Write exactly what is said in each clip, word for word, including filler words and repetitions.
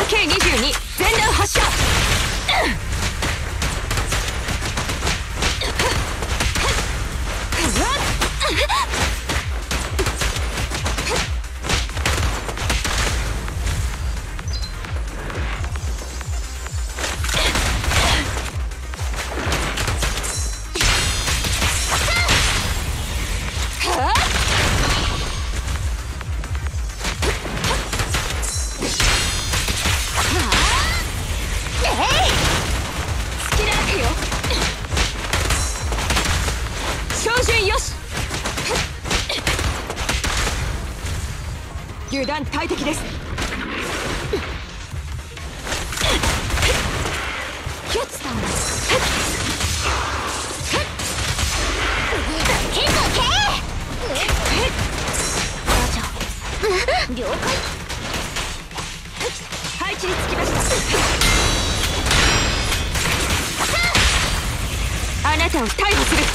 ケーにじゅうに 全弾発射。油断大敵です。キュッツさん了解。配置につきました。あなたを逮捕する。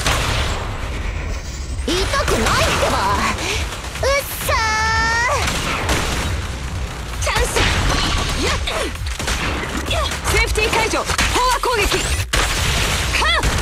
痛くないってば。うっさー。 チャンス。セーフティー解除。飽和攻撃。カン。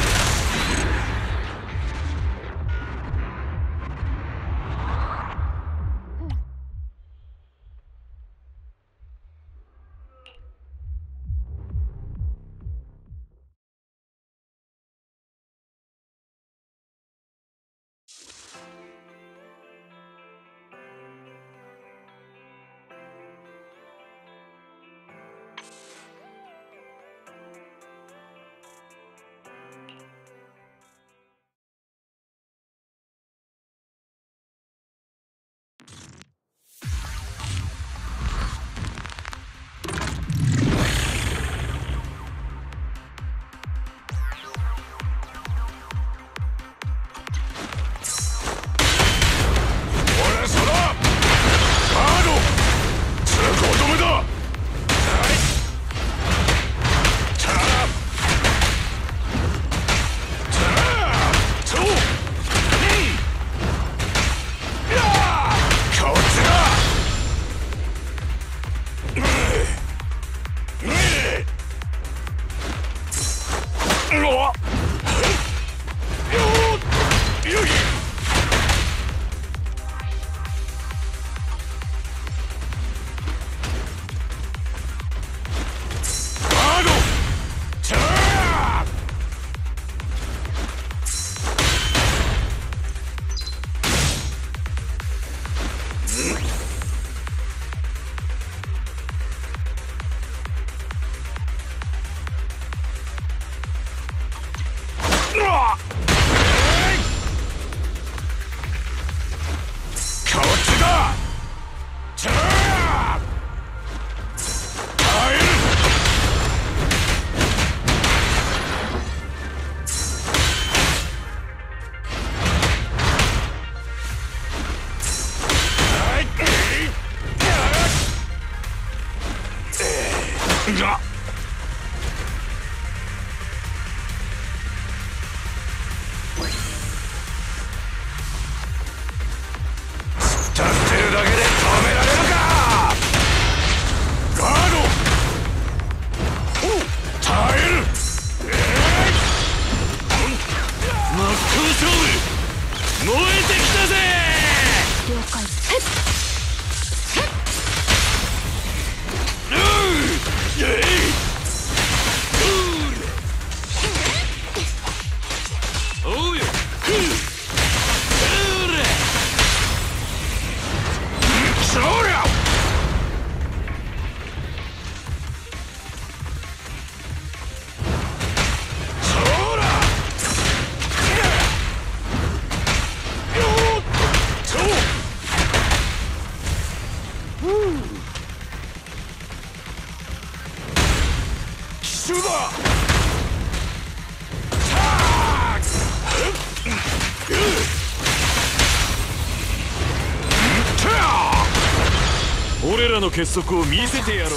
俺らの結束を見せてやろうぜ。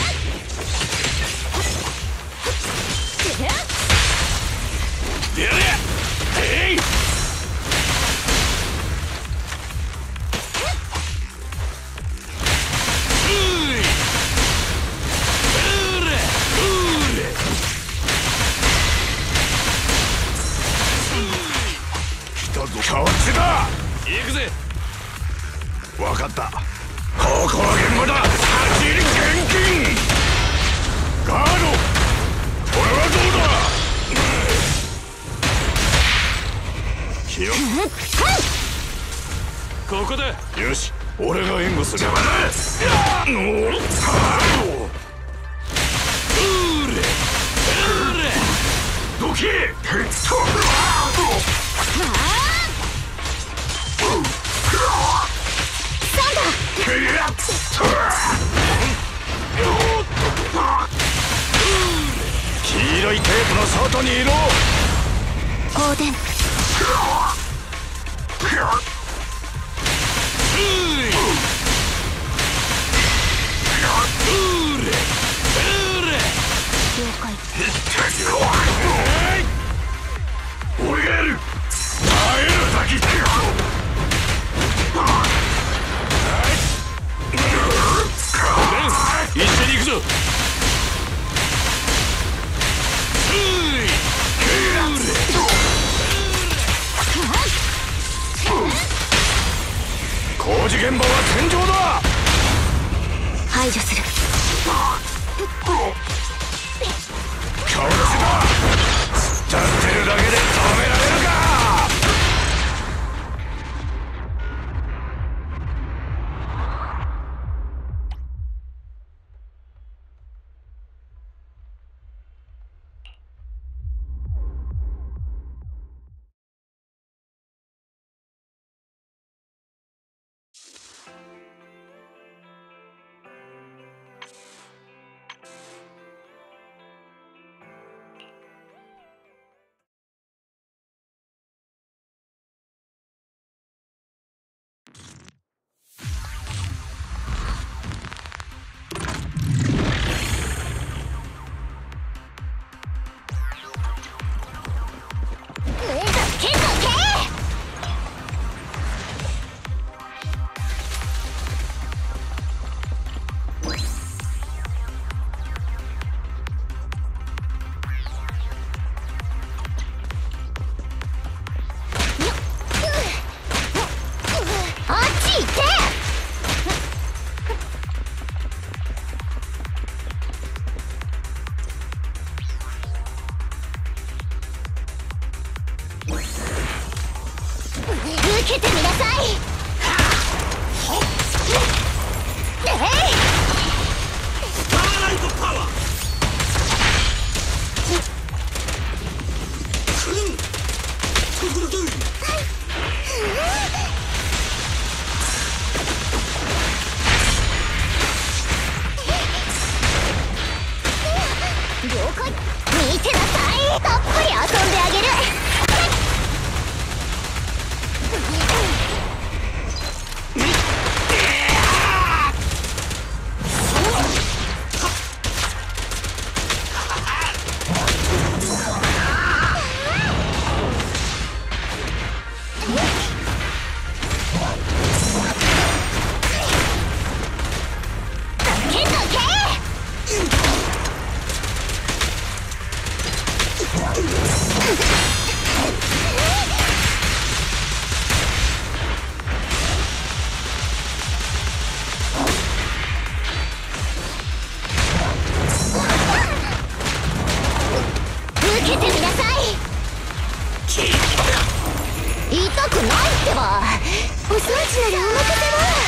でやれえいこっちだ。行くぜ。分かった。ここは現場だ。走り厳禁。ガード。これはどうだ。気をここだ。よし、俺が援護する。邪魔だ。うれどけ。黄色いテープの外にいろ。 放電。 俺がやる。耐える先。一緒に行くぞ。工事現場は戦場だ。 排除する。 こっちだ。立ってるだけで止められるか。 受けてみなさい。えい。 スターライトパワー。 了解。見てなさい。たっぷり遊んであげる。痛くないってば。お掃除ならお任せは。